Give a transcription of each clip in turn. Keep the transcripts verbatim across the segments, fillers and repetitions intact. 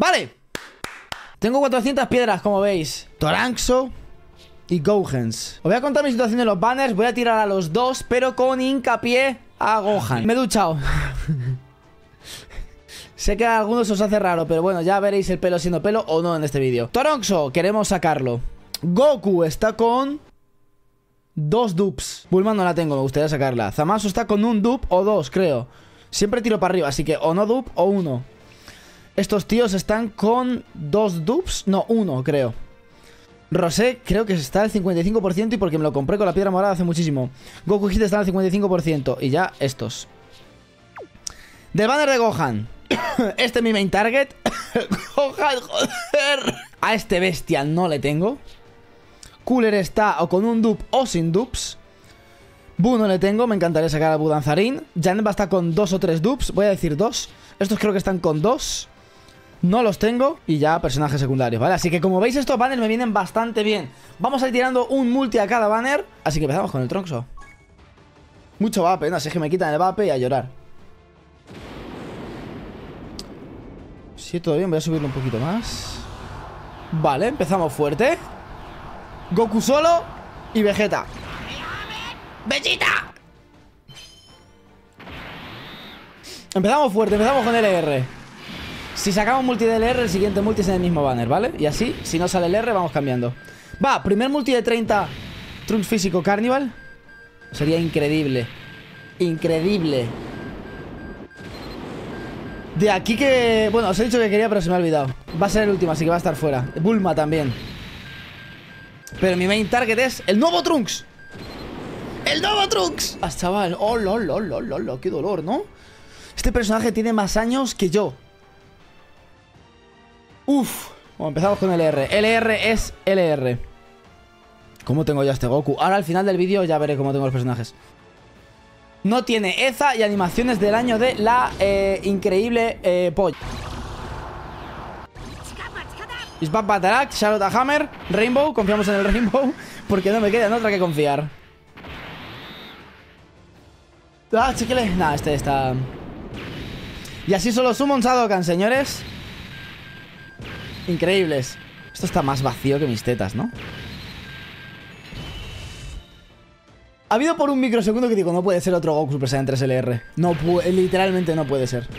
Vale. Tengo cuatrocientas piedras, como veis. Toranxo y Gohans. Os voy a contar mi situación de los banners. Voy a tirar a los dos, pero con hincapié a Gohan. Me he duchado. Sé que a algunos os hace raro, pero bueno, ya veréis el pelo siendo pelo o no en este vídeo. Toranxo, queremos sacarlo. Goku está con dos dupes. Bulma no la tengo, me gustaría sacarla. Zamasu está con un dupe o dos, creo. Siempre tiro para arriba, así que o no dupe o uno. Estos tíos están con dos dupes. No, uno, creo. Rosé creo que está al cincuenta y cinco por ciento y porque me lo compré con la piedra morada hace muchísimo. Goku Hit está al cincuenta y cinco por ciento. Y ya estos. Del banner de Gohan. Este es mi main target. Gohan, joder. A este bestia no le tengo. Cooler está o con un dupe o sin dupes. Buu no le tengo, me encantaría sacar a Buu Danzarín. Janet va a estar con dos o tres dupes, voy a decir dos. Estos creo que están con dos. No los tengo. Y ya personajes secundarios, ¿vale? Así que como veis estos banners me vienen bastante bien. Vamos a ir tirando un multi a cada banner. Así que empezamos con el Trunks. Mucho vape, no sé, es que me quitan el vape y a llorar. Sí, todo bien, voy a subirlo un poquito más. Vale, empezamos fuerte. Goku solo y Vegeta. ¡Vegeta! Empezamos fuerte, empezamos con L R. Si sacamos multi de L R, el siguiente multi es en el mismo banner, ¿vale? Y así, si no sale L R, vamos cambiando. Va, primer multi de treinta Trunks físico Carnival. Sería increíble. Increíble. De aquí que... Bueno, os he dicho que quería, pero se me ha olvidado. Va a ser el último, así que va a estar fuera. Bulma también. Pero mi main target es el nuevo Trunks. ¡El nuevo Trunks! ¡Ah, chaval! ¡Oh, lo, lo, lo, lo, lo! ¡Qué dolor!, ¿no? Este personaje tiene más años que yo. Uf. Bueno, empezamos con L R. L R es L R. ¿Cómo tengo ya este Goku? Ahora al final del vídeo ya veré cómo tengo los personajes. No tiene Eza y animaciones del año de la eh, increíble eh, polla. Isbab Batarak, Charlotte Hammer, Rainbow. Confiamos en el Rainbow porque no me queda en otra que confiar. Ah, chiquile. Nah, este está... Y así solo Summon Sadokan, señores. Increíbles. Esto está más vacío que mis tetas, ¿no? Ha habido por un microsegundo que digo, no puede ser otro Goku Super Saiyan tres L R. No puede, literalmente no puede ser.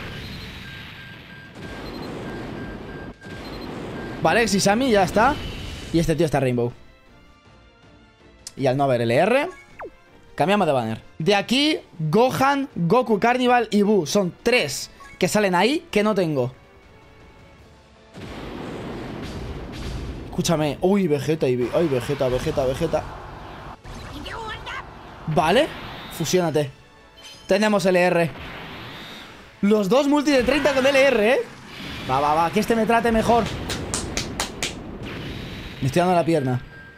Vale, Xisami ya está. Y este tío está Rainbow. Y al no haber L R, cambiamos de banner. De aquí, Gohan, Goku Carnival y Buu. Son tres que salen ahí que no tengo. Escúchame. Uy, Vegeta y... Ay, Vegeta, Vegeta, Vegeta. Vale. Fusiónate. Tenemos L R. Los dos multi de treinta con L R, ¿eh? Va, va, va. Que este me trate mejor. Me estoy dando la pierna.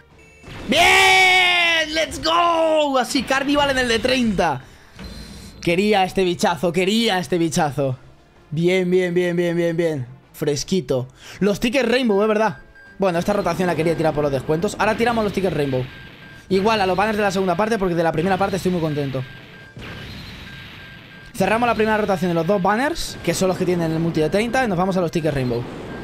¡Bien! ¡Let's go! Así, Carnival en el de treinta. Quería este bichazo, quería este bichazo. Bien, bien, bien, bien, bien, bien. Fresquito. Los tickets Rainbow, es verdad. Bueno, esta rotación la quería tirar por los descuentos. Ahora tiramos los tickets Rainbow. Igual a los banners de la segunda parte, porque de la primera parte estoy muy contento. Cerramos la primera rotación de los dos banners, que son los que tienen el multi de treinta, y nos vamos a los tickets Rainbow.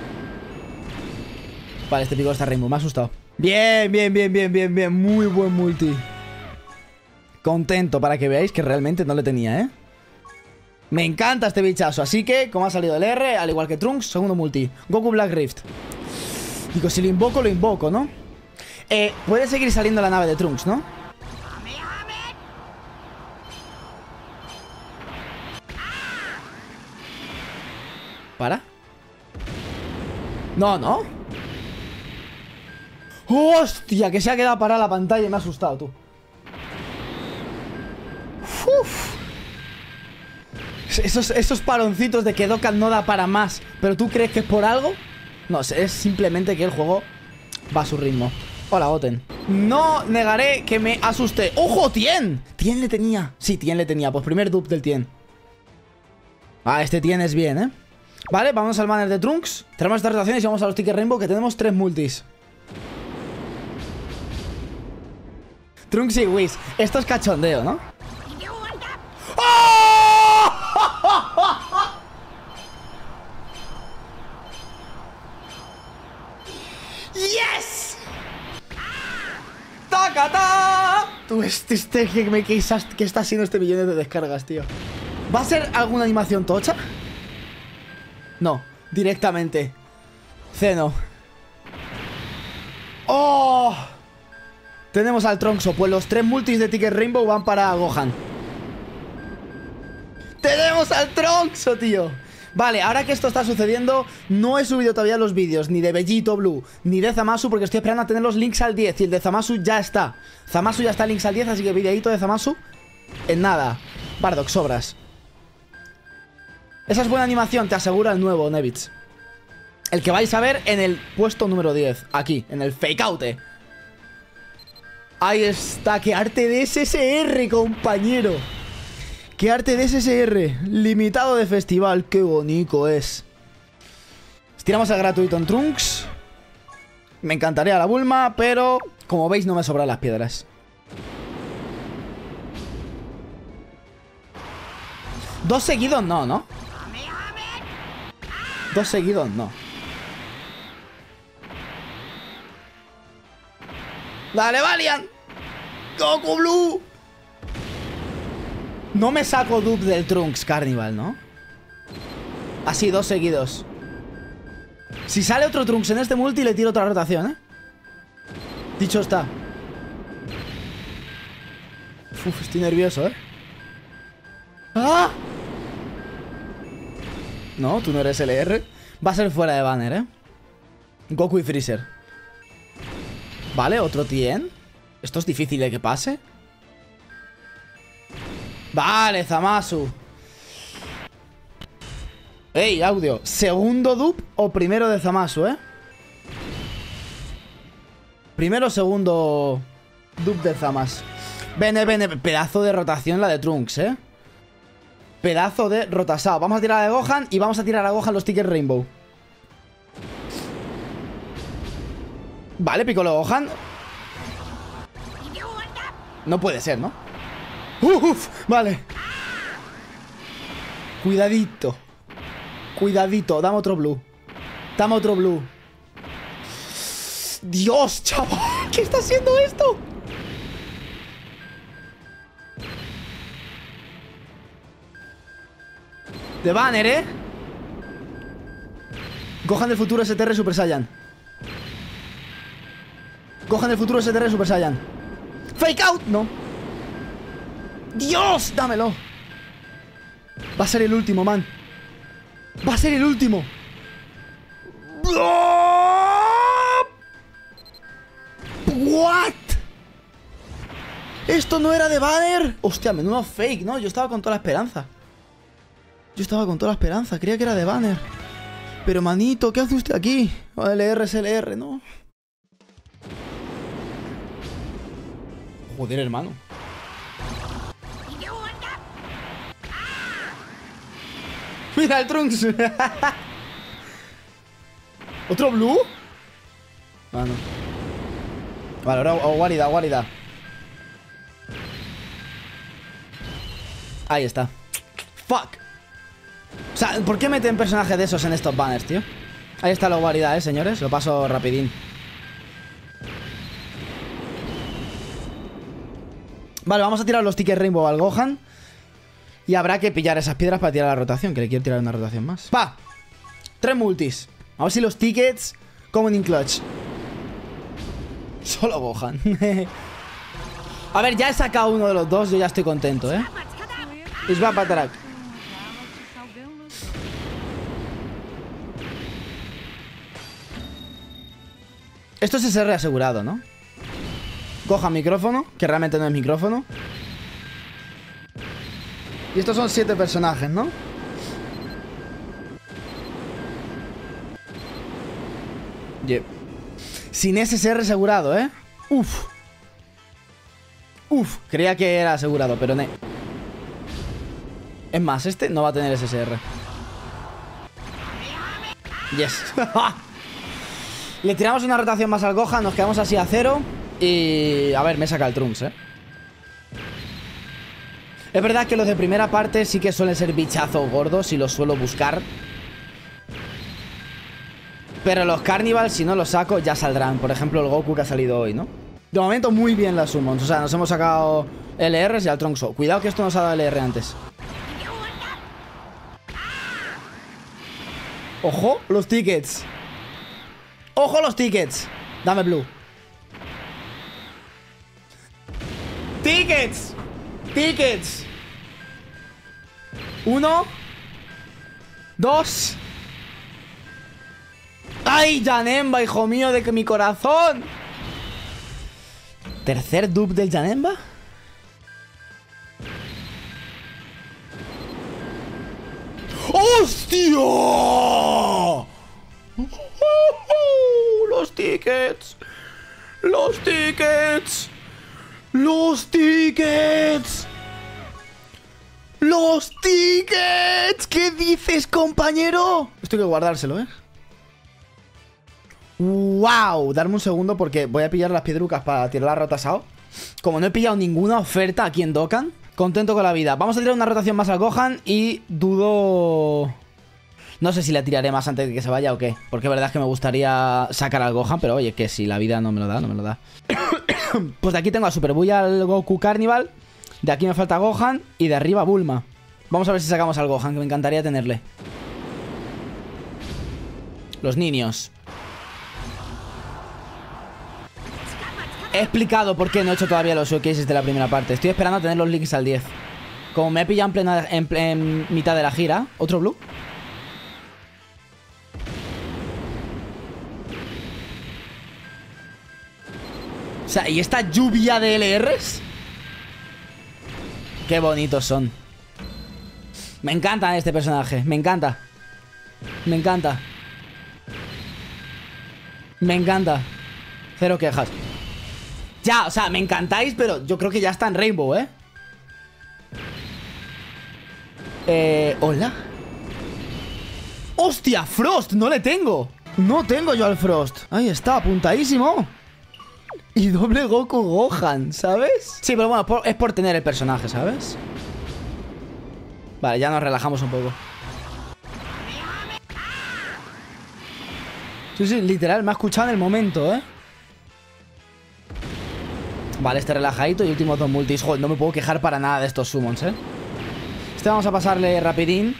Vale, este pico está Rainbow, me ha asustado. Bien, bien, bien, bien, bien, bien. Muy buen multi. Contento, para que veáis que realmente no le tenía, ¿eh? Me encanta este bichazo. Así que, como ha salido el R, al igual que Trunks, segundo multi. Goku Black Rift. Digo, si lo invoco, lo invoco, ¿no? Eh, puede seguir saliendo la nave de Trunks, ¿no? ¿Para? No, no. ¡Hostia! Que se ha quedado parada la pantalla y me ha asustado, tú. Uf. Esos, esos paroncitos de que Dokkan no da para más. ¿Pero tú crees que es por algo? No, es simplemente que el juego va a su ritmo. Hola, Goten. No negaré que me asusté. ¡Ojo, Tien! Tien le tenía. Sí, Tien le tenía. Pues primer dupe del Tien. Ah, este Tien es bien, ¿eh? Vale, vamos al banner de Trunks. Tenemos estas rotaciones y vamos a los tickets Rainbow, que tenemos tres multis. Trunks y Whis. Esto es cachondeo, ¿no? ¡Oh! ¡Yes! ¡Tacata! Tú, este, este que, me, que, que está haciendo este millón de descargas, tío. ¿Va a ser alguna animación tocha? No, directamente. Zeno. ¡Oh! Tenemos al Tronxo. Pues los tres multis de Ticket Rainbow van para Gohan. ¡Tenemos al Tronxo, tío! Vale, ahora que esto está sucediendo, no he subido todavía los vídeos ni de Bellito Blue, ni de Zamasu, porque estoy esperando a tener los links al diez. Y el de Zamasu ya está. Zamasu ya está links al diez, así que videito de Zamasu en nada. Bardock, sobras. Esa es buena animación, te asegura el nuevo Nevitz. El que vais a ver en el puesto número diez. Aquí, en el fake out. Ahí está, qué arte de S S R, compañero. Qué arte de S S R. Limitado de festival, qué bonito es. Estiramos el gratuito en Trunks. Me encantaría la Bulma, pero como veis no me sobran las piedras. Dos seguidos no, ¿no? Dos seguidos no. ¡Dale, Valiant! ¡Goku Blue! No me saco dupe del Trunks Carnival, ¿no? Así, dos seguidos. Si sale otro Trunks en este multi, le tiro otra rotación, ¿eh? Dicho está. Uf, estoy nervioso, ¿eh? ¡Ah! No, tú no eres L R. Va a ser fuera de banner, ¿eh? Goku y Freezer. Vale, otro Tien. Esto es difícil de que pase. Vale, Zamasu. Ey, audio. ¿Segundo dupe o primero de Zamasu, eh? Primero o segundo dupe de Zamasu. Bene, bene. Pedazo de rotación la de Trunks, eh. Pedazo de rotasao. Vamos a tirar a Gohan y vamos a tirar a Gohan los tickets Rainbow. Vale, Piccolo Gohan. No puede ser, ¿no? Uf, vale. Cuidadito. Cuidadito, dame otro blue. Dame otro blue. Dios, chaval, ¿qué está haciendo esto? De banner, ¿eh? Gohan del futuro S T R Super Saiyan. Gohan del futuro S T R Super Saiyan. Fake out, no. Dios, dámelo. Va a ser el último, man. Va a ser el último. What? ¿Esto no era de banner? Hostia, menudo fake, ¿no? Yo estaba con toda la esperanza. Yo estaba con toda la esperanza. Creía que era de banner. Pero, manito, ¿qué hace usted aquí? L R es L R, ¿no? Joder, hermano. Mira el Trunks. ¿Otro blue? Ah, no. Vale, ahora oh, guarida, guarida. Ahí está. Fuck. O sea, ¿por qué meten personajes de esos en estos banners, tío? Ahí está la guarida, eh, señores. Lo paso rapidín. Vale, vamos a tirar los tickets Rainbow al Gohan. Y habrá que pillar esas piedras para tirar la rotación, que le quiero tirar una rotación más. ¡Pa! Tres multis. A ver si los tickets comen in clutch. Solo Gohan. A ver, ya he sacado uno de los dos. Yo ya estoy contento, ¿eh? Isba Patarak. Esto es S R asegurado, ¿no? Gohan micrófono, que realmente no es micrófono. Y estos son siete personajes, ¿no? Yep. Sin S S R asegurado, ¿eh? Uf. Uf, creía que era asegurado, pero no. Es más, este no va a tener S S R. Yes. Le tiramos una rotación más al Gohan, nos quedamos así a cero. Y... a ver, me saca el Trunks, ¿eh? Es verdad que los de primera parte sí que suelen ser bichazos gordos y los suelo buscar. Pero los Carnival, si no los saco, ya saldrán. Por ejemplo, el Goku que ha salido hoy, ¿no? De momento, muy bien las summons. O sea, nos hemos sacado L Rs y al Trunks. Cuidado que esto nos ha dado L R antes. ¡Ojo! Los tickets. ¡Ojo los tickets! Dame blue. ¡Tickets! ¡Tickets! Uno. Dos. ¡Ay, Janemba, hijo mío de que mi corazón! ¿Tercer dupe del Janemba? ¡Hostia! ¡Los tickets! ¡Los tickets! ¡Los tickets! ¡Los tickets! ¿Qué dices, compañero? Esto hay que guardárselo, ¿eh? ¡Wow! Darme un segundo porque voy a pillar las piedrucas para tirar la rota Sao. Como no he pillado ninguna oferta aquí en Dokkan, contento con la vida. Vamos a tirar una rotación más al Gohan y dudo... No sé si la tiraré más antes de que se vaya o qué. Porque es verdad es que me gustaría sacar al Gohan, pero oye, que si la vida no me lo da, no me lo da. Pues de aquí tengo a Super Buu al Goku Carnival. De aquí me falta Gohan y de arriba Bulma. Vamos a ver si sacamos al Gohan, que me encantaría tenerle. Los niños. He explicado por qué no he hecho todavía los showcases de la primera parte. Estoy esperando a tener los links al diez. Como me he pillado en, plena, en, en mitad de la gira. ¿Otro blue? O sea, ¿y esta lluvia de L Rs? Qué bonitos son. Me encanta este personaje. Me encanta. Me encanta. Me encanta. Cero quejas. Ya, o sea, me encantáis, pero yo creo que ya está en Rainbow, ¿eh? Eh... ¿Hola? ¡Hostia! ¡Frost! ¡No le tengo! No tengo yo al Frost. Ahí está, apuntadísimo. Y doble Goku Gohan, ¿sabes? Sí, pero bueno, por, es por tener el personaje, ¿sabes? Vale, ya nos relajamos un poco. Sí, sí, literal, me ha escuchado en el momento, ¿eh? Vale, este relajadito y últimos dos multis. Joder, no me puedo quejar para nada de estos summons, ¿eh? Este vamos a pasarle rapidín.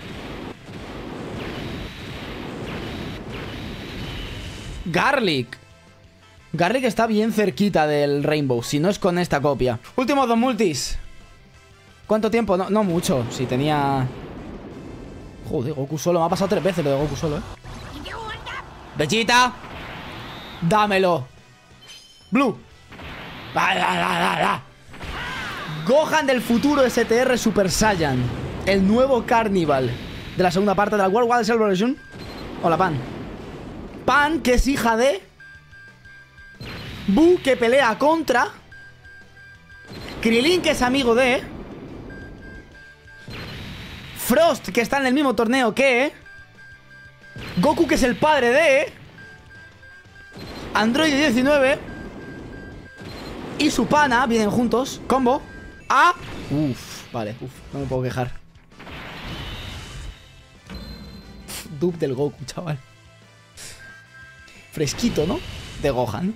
Garlic. Garlic está bien cerquita del Rainbow, si no es con esta copia. Últimos dos multis. ¿Cuánto tiempo? No, no mucho. Si tenía... Joder, Goku solo. Me ha pasado tres veces lo de Goku solo, ¿eh? Vegeta. Dámelo. Blue. La, la, la, la, la. Gohan del futuro S T R Super Saiyan. El nuevo Carnival de la segunda parte de la World Wide Celebration. Hola, Pan. Pan, que es hija de Buu, que pelea contra Krillin, que es amigo de Frost, que está en el mismo torneo que Goku, que es el padre de Android diecinueve. Y su pana, vienen juntos. Combo a... Uf, vale, uf, no me puedo quejar. Dupe del Goku, chaval. Fresquito, ¿no? De Gohan.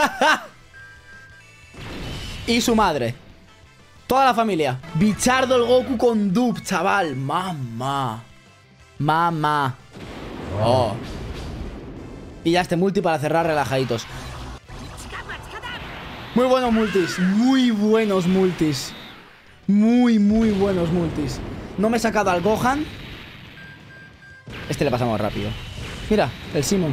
Y su madre. Toda la familia. Bichardo el Goku con dupe, chaval. Mamá. Mamá. Oh. Y ya este multi para cerrar relajaditos. Muy buenos multis. Muy buenos multis. Muy, muy buenos multis. No me he sacado al Gohan. Este le pasamos rápido. Mira, el Simon.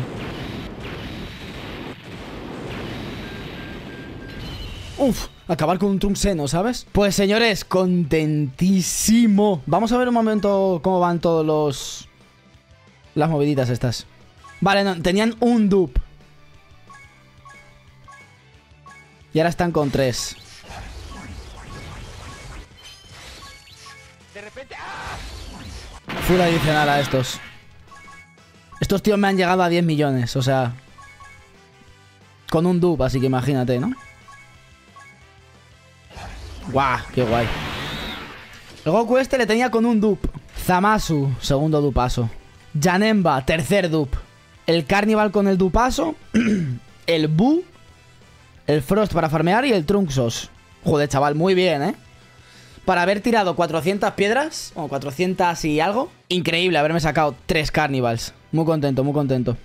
Uf, acabar con un Trunks seno, ¿sabes? Pues señores, contentísimo. Vamos a ver un momento cómo van todos los... Las moviditas estas. Vale, no, tenían un dupe. Y ahora están con tres. De repente... ¡ah! Full adicional a estos. Estos tíos me han llegado a diez millones, o sea... Con un dupe, así que imagínate, ¿no? ¡Guau! ¡Qué guay! El Goku este le tenía con un dupe. Zamasu, segundo dupazo. Janemba, tercer dupe. el Carnival con el Dupaso, el Boo, el Frost para farmear y el Trunxos. Joder, chaval, muy bien, ¿eh? Para haber tirado cuatrocientas piedras, o cuatrocientas y algo, increíble haberme sacado tres Carnivals. Muy contento, muy contento.